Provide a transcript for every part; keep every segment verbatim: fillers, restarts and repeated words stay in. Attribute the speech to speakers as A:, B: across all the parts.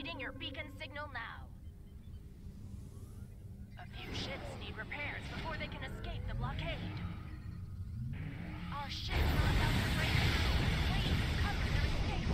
A: Reading your beacon signal now. A few ships need repairs before they can escape the blockade. Our ships are about to break through. Please cover their escape.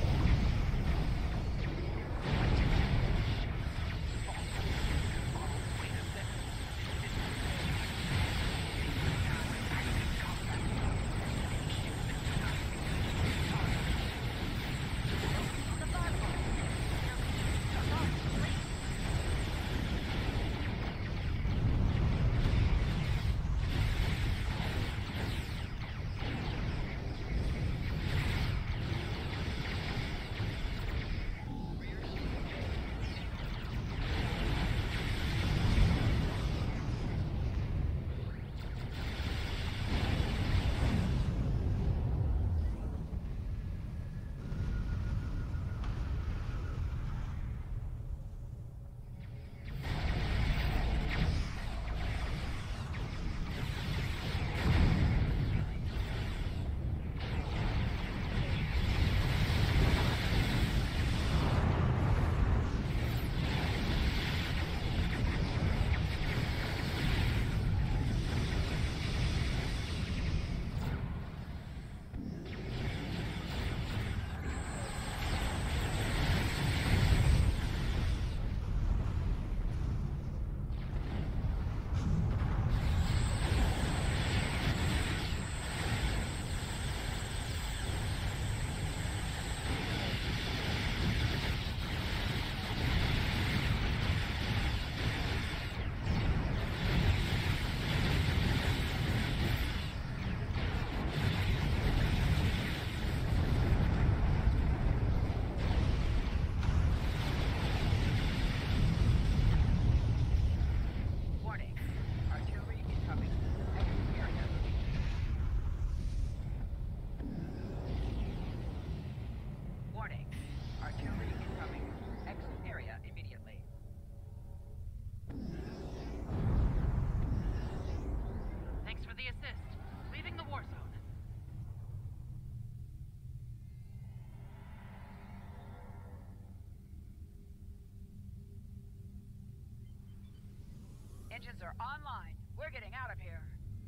B: Engines are online. We're getting out of here.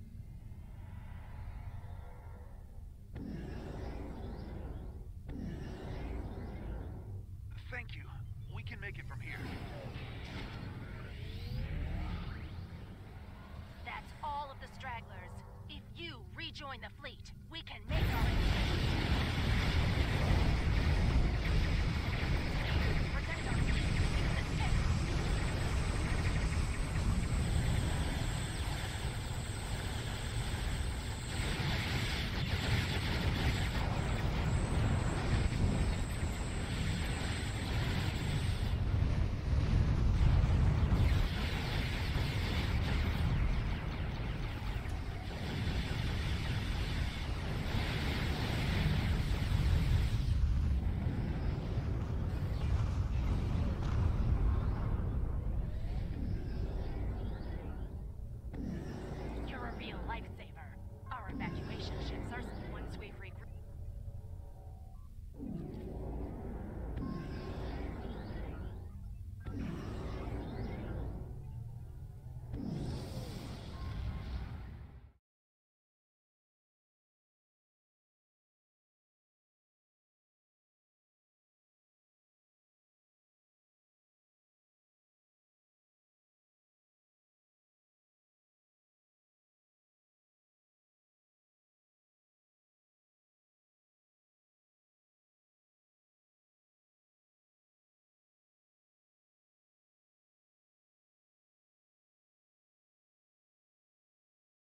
C: Thank you. We can make it from here.
A: That's all of the stragglers. If you rejoin the